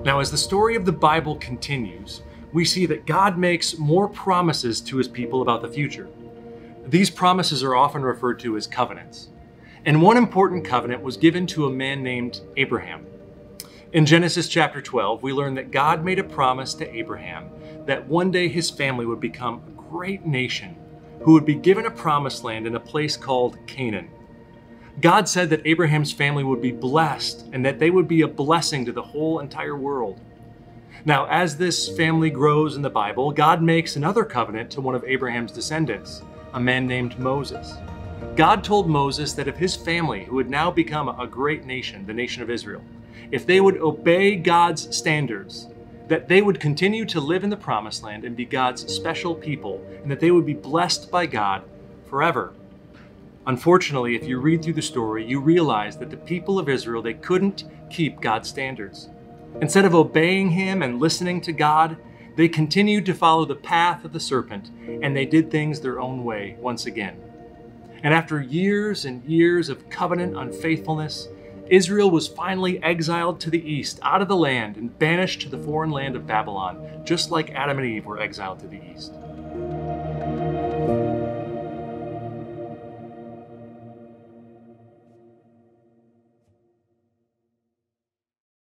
Now, as the story of the Bible continues, we see that God makes more promises to his people about the future. These promises are often referred to as covenants. And one important covenant was given to a man named Abraham. In Genesis chapter 12, we learn that God made a promise to Abraham that one day his family would become a great nation who would be given a promised land in a place called Canaan. God said that Abraham's family would be blessed and that they would be a blessing to the whole entire world. Now, as this family grows in the Bible, God makes another covenant to one of Abraham's descendants, a man named Moses. God told Moses that if his family, who had now become a great nation, the nation of Israel, if they would obey God's standards, that they would continue to live in the promised land and be God's special people, and that they would be blessed by God forever. Unfortunately, if you read through the story, you realize that the people of Israel, they couldn't keep God's standards. Instead of obeying him and listening to God, they continued to follow the path of the serpent, and they did things their own way once again. And after years and years of covenant unfaithfulness, Israel was finally exiled to the east, out of the land, and banished to the foreign land of Babylon, just like Adam and Eve were exiled to the east.